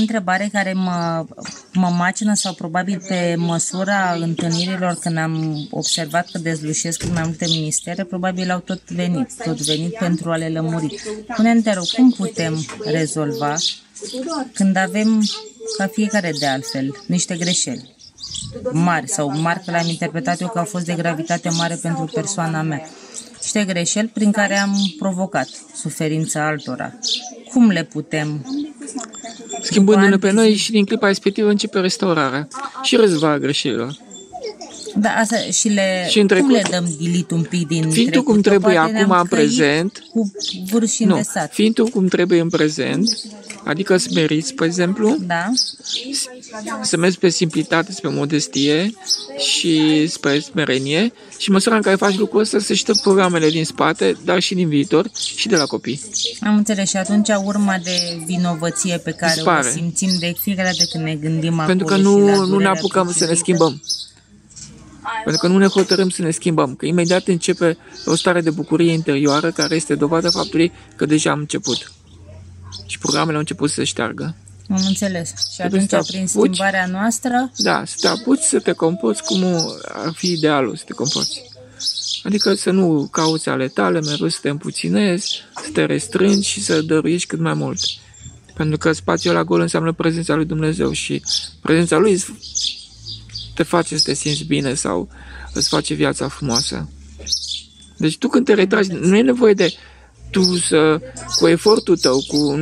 întrebare care mă macină sau probabil pe măsura întâlnirilor când am observat că dezlușesc în mai multe ministere, probabil au tot venit pentru a le lămuri. Pune-mi, te rog, cum putem rezolva când avem, ca fiecare de altfel, niște greșeli mari sau mari, că le-am interpretat eu că au fost de gravitate mare pentru persoana mea. Niște greșeli prin care am provocat suferința altora. Cum le putem... Schimbându-ne pe noi și din clipa respectivă începe restaurarea și rezolvarea greșelilor. Da, asta cum le dăm delete un pic din fiind tu cum trebuie acum în prezent, cu vârf și îndesat. Fiind tu cum trebuie în prezent, adică să meriți, spre exemplu, da. Să mergi pe simplitate, spre modestie și spre smerenie și în măsura în care faci lucrul ăsta să știi programele din spate, dar și din viitor și de la copii. Am înțeles și atunci urma de vinovăție pe care o simțim de fiecare dată când ne gândim acolo. Pentru că nu ne apucăm să ne schimbăm. Pentru că nu ne hotărâm să ne schimbăm, că imediat începe o stare de bucurie interioară care este dovada faptului că deja am început. Și programele au început să se șteargă. Am înțeles. Și atunci, prin schimbarea noastră... Da, să te apuci să te comporți cum ar fi idealul să te comporți. Adică să nu cauți ale tale, mereu să te împuținezi, să te restrângi și să dăruiești cât mai mult. Pentru că spațiul ăla gol înseamnă prezența lui Dumnezeu și prezența lui te face să te simți bine sau îți face viața frumoasă. Deci tu când te retragi, nu e nevoie de tu cu efortul tău,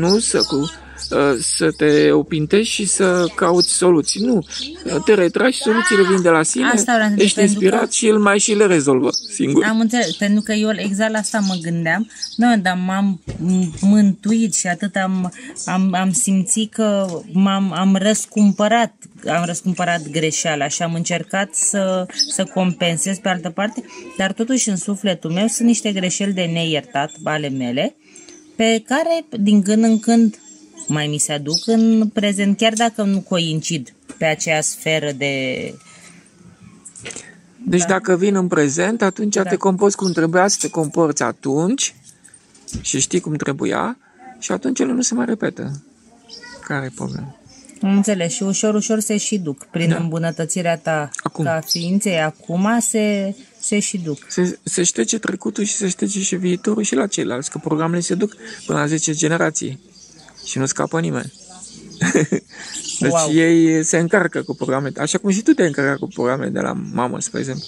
să te opintești și să cauți soluții. Nu. Te retragi și soluțiile vin de la sine, ești inspirat și el mai și le rezolvă singur. Am înțeles, pentru că eu exact la asta mă gândeam, dar m-am mântuit și atât am simțit că am răscumpărat greșeala și am încercat să compensez pe altă parte, dar totuși în sufletul meu sunt niște greșeli de neiertat ale mele, pe care din când în când mai mi se aduc în prezent, chiar dacă nu coincid pe aceea sferă de... Deci dacă vin în prezent, atunci te comporți cum trebuia să te comporți atunci și știi cum trebuia și atunci ele nu se mai repetă. Care e problema? Am înțeles și ușor, ușor se și duc. Prin îmbunătățirea ta ca ființei, acum se și duc. Se șterge trecutul și se șterge și viitorul și la ceilalți, că programele se duc până la 10 generații. Și nu scapă nimeni. Deci ei se încarcă cu programe. Așa cum și tu te încărcă cu programe de la mamă, spre exemplu.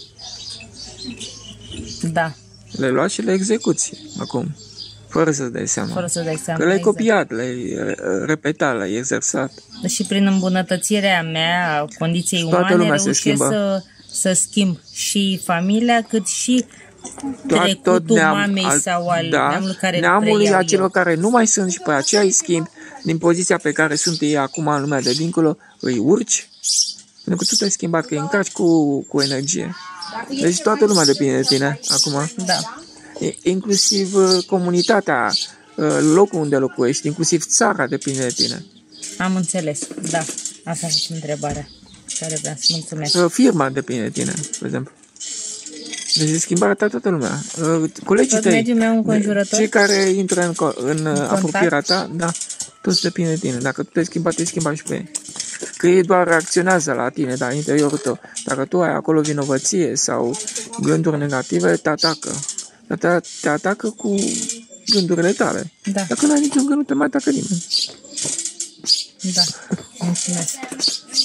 Da. Le luai și le execuți acum. Fără să dai seama. Fără să dai seama. Că le-ai copiat, le-ai repetat, le-ai exersat. Și prin îmbunătățirea mea a condiției umane reușesc să schimb și familia, cât și trecutul mamei sau al neamului care neamului acelor care nu mai sunt și pe aceea îi schimbi din poziția pe care sunt ei acum în lumea de dincolo, îi urci, pentru că tu te-ai schimbat, că îi încarci cu energie. Deci toată lumea depinde de tine acum. Da. Inclusiv comunitatea, locul unde locuiești, inclusiv țara depinde de tine. Am înțeles, da. Asta a fost întrebarea care vreau să mulțumesc. Firma depinde de tine, de exemplu. Deci schimbarea ta toată lumea. Colegii tăi, cei care intră în apropierea ta, da, toți depinde de tine. Dacă tu te-ai schimbat și pe ei. Că ei doar reacționează la tine, dar în interiorul tău. Dacă tu ai acolo vinovăție sau gânduri negative, te atacă. Te atacă cu gândurile tale. Da. Dacă nu ai niciun gând, nu te mai atacă nimeni. Da, mulțumesc.